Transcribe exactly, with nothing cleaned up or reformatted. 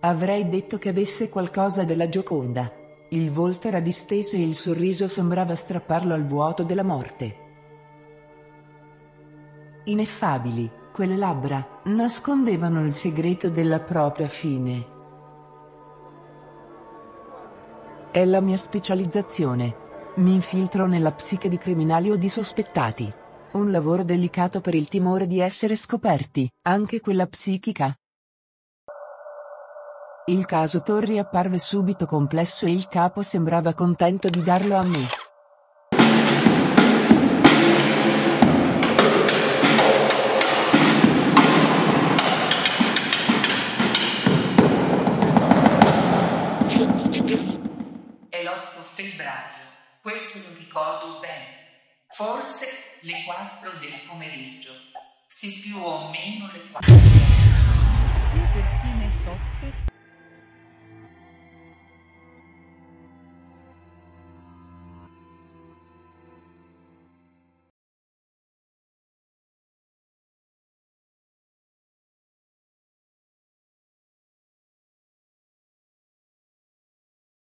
Avrei detto che avesse qualcosa della Gioconda. Il volto era disteso e il sorriso sembrava strapparlo al vuoto della morte. Ineffabili, quelle labbra nascondevano il segreto della propria fine. È la mia specializzazione. Mi infiltro nella psiche di criminali o di sospettati. Un lavoro delicato per il timore di essere scoperti, anche quella psichica. Il caso Torri apparve subito complesso e il capo sembrava contento di darlo a me. È l'otto febbraio, questo lo ricordo bene. Forse le quattro del pomeriggio. Sì, più o meno le quattro. Sì, per chi ne soffre.